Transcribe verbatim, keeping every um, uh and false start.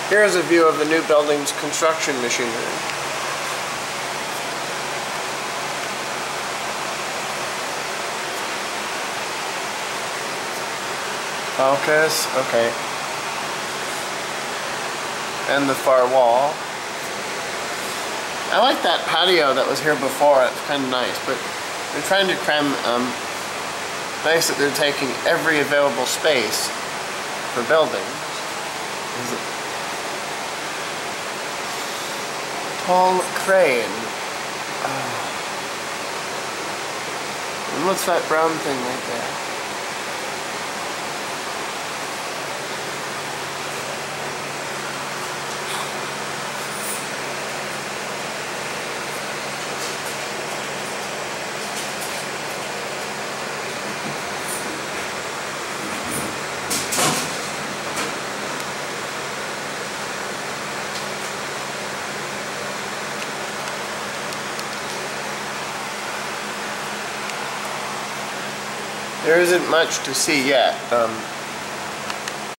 Here's a view of the new building's construction machinery. Focus, okay. And the far wall. I like that patio that was here before, it's kind of nice, but they're trying to cram, um, nice that they're taking every available space for buildings. Tall crane. Oh. And what's that brown thing right there? There isn't much to see yet. Um,